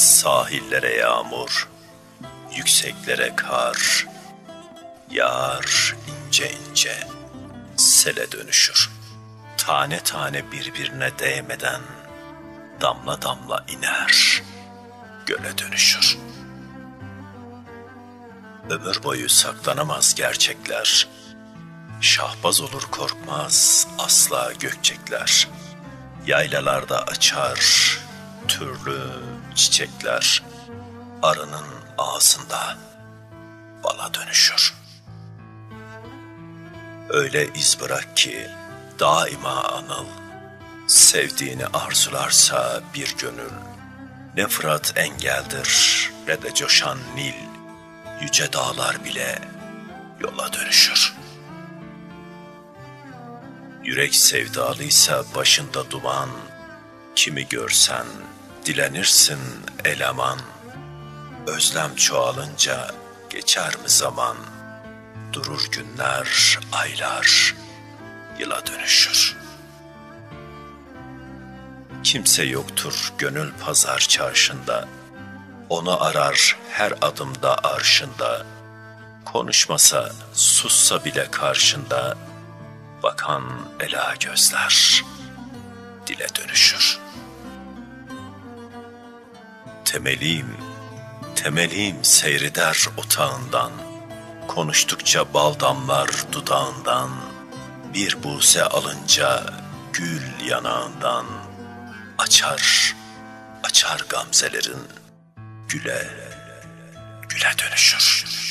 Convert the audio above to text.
Sahillere yağmur, yükseklere kar, yağar ince ince, sele dönüşür. Tane tane birbirine değmeden, damla damla iner, göle dönüşür. Ömür boyu saklanamaz gerçekler, şahbaz olur korkmaz asla gökçekler. Yaylalarda açar türlü çiçekler, arının ağzında bala dönüşür. Öyle iz bırak ki daima anıl, sevdiğini arzularsa bir gönül. Ne Fırat engeldir ne de coşan Nil, yüce dağlar bile yola dönüşür. Yürek sevdalıysa başında duman, kimi görsen dilenirsin eleman. Özlem çoğalınca geçer mi zaman, durur günler, aylar, yıla dönüşür. Kimse yoktur gönül pazar çarşında, onu arar her adımda arşında. Konuşmasa, sussa bile karşında, bakan ela gözler dile dönüşür. Temelim, temelim seyreder otağından, konuştukça bal damlar dudağından, bir buze alınca gül yanağından, açar, açar gamzelerin güle, güle dönüşür.